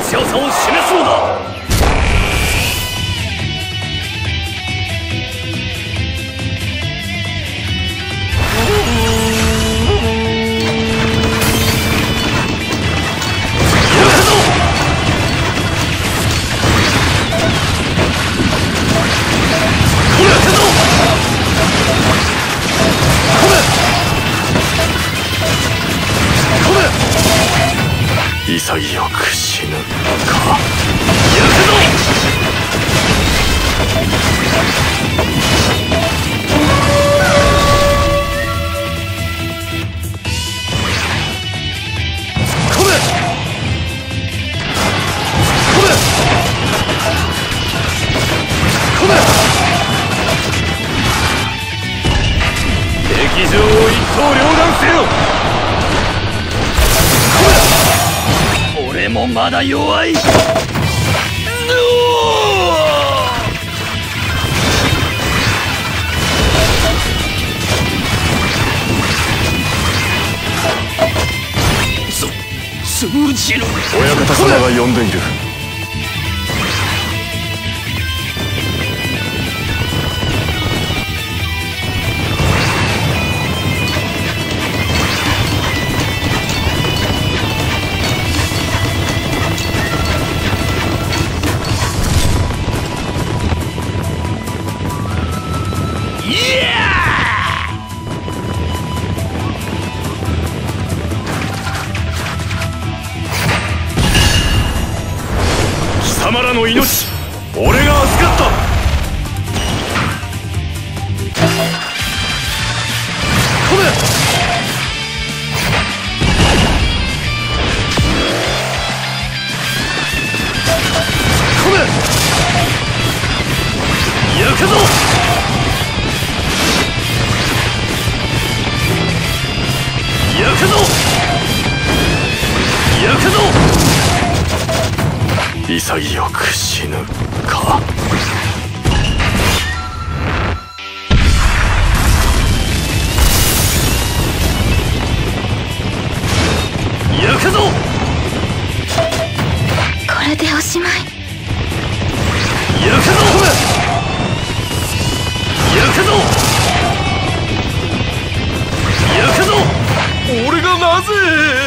強さを示すのだ。潔く死ぬか。行くぞ。突っ込め。突っ込め。突っ込め。敵場を一刀両断せよ。俺もまだ弱い。通じる。親方様が呼んでいる。貴様らの命、俺が預かった。込め。込め。行くぞ。行くぞ。行くぞ。潔く死ぬか。行くぞ。 これでおしまい。 行くぞ。行くぞ。行くぞ。俺がなぜ。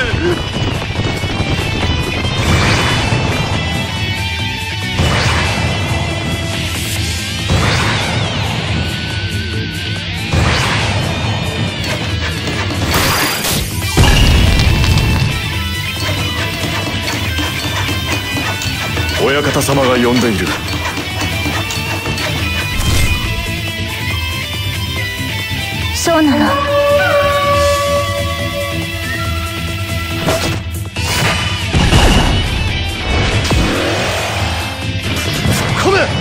親方様が呼んでいる。 そうなの。 込め。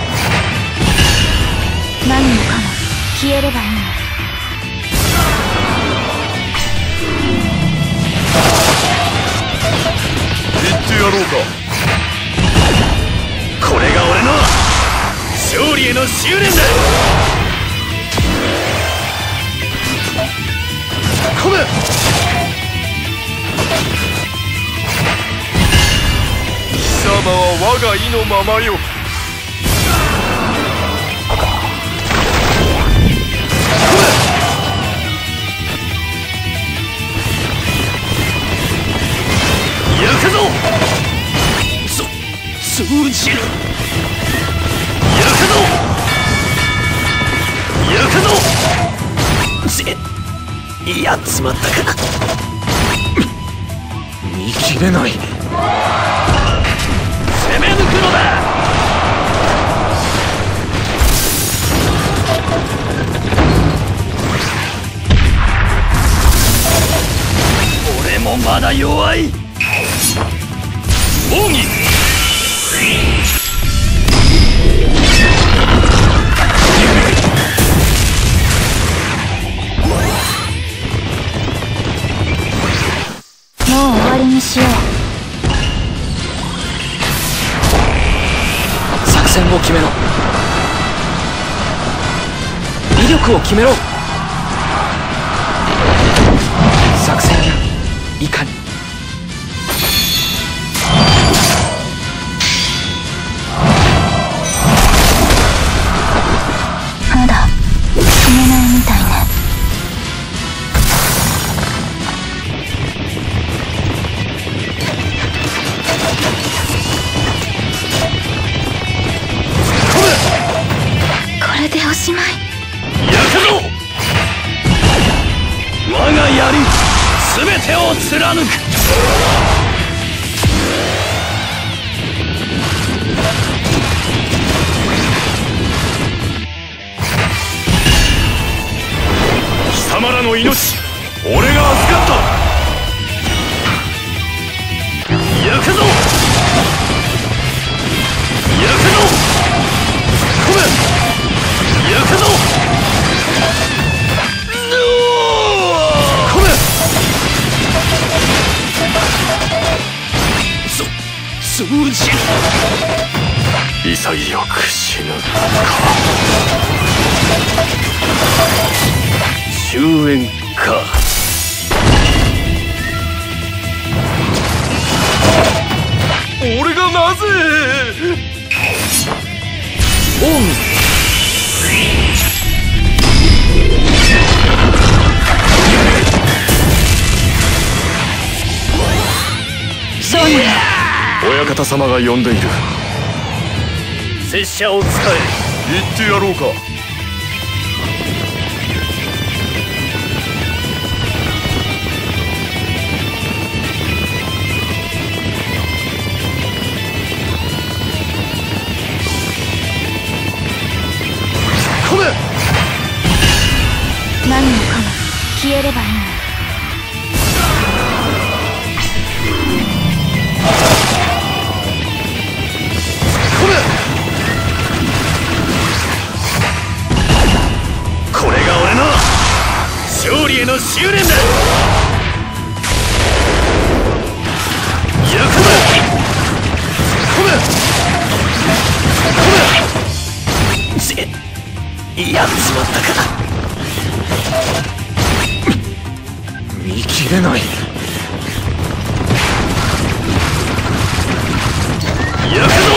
何もかも消えればいいの。 言ってやろうか。これが俺の勝利への執念だ。込め。貴様は我が意のままよ。行くぞ。通じる。行くぞ。行くぞ。やっちまったか。見切れない。攻め抜くのだ。俺もまだ弱い。奥義。 もう終わりにしよう。 作戦を決めろ。威力を決めろ。作戦やいかに。 てを貫く。貴様らの命、俺が預かった。焼くぞ、焼くぞ、込め、焼くぞ、込め。通じる。潔く死ぬか。終焉か。俺がなぜ。オウム。 そうなの。 親方様が呼んでいる。拙者を使え。言ってやろうか。 何もかも消えればいいの。 これが俺の勝利への執念だ。焼くぞ。やっちまったか。見切れない。焼くぞ。